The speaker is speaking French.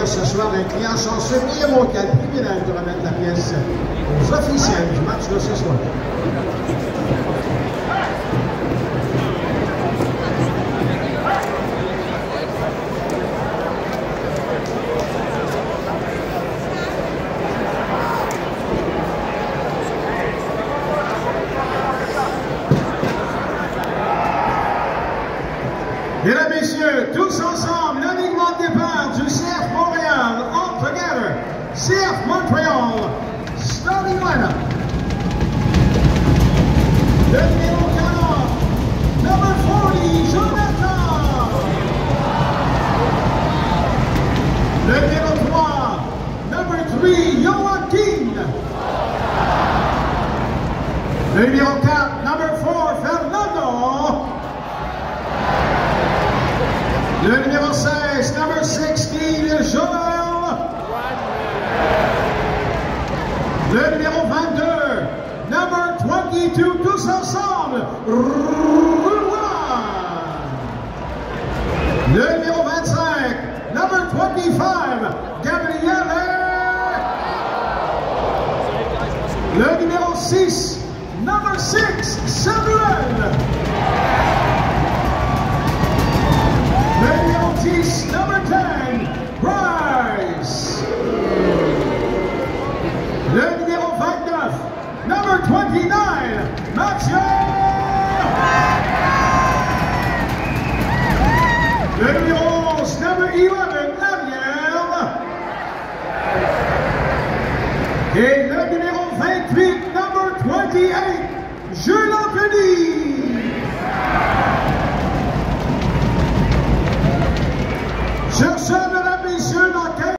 ce soir un client chanceux et mon cas le privilège de remettre la pièce aux officiels du match de ce soir. Mesdames, Messieurs, tous ensemble, l'alignement de départ du CF Montréal, all together, CF Montréal, starting lineup. Le numéro 40, number 40, Jonathan. Le numéro 3, number 3, Joaquin. Le numéro 4, number 4, Fernando. Le numéro 16, number 16, Joël. Le numéro 22, number 22, tous ensemble, Rouen. Le numéro 25, number 25, Gabriele. Le numéro 6, number 6, Samuel. Le numéro 10, number 10, Bryce. Le numéro 29, number 29, Mathieu. Le numéro 11, number 11, Ariel. Et le numéro 28, number 28, Jules Anthony. Sur ce,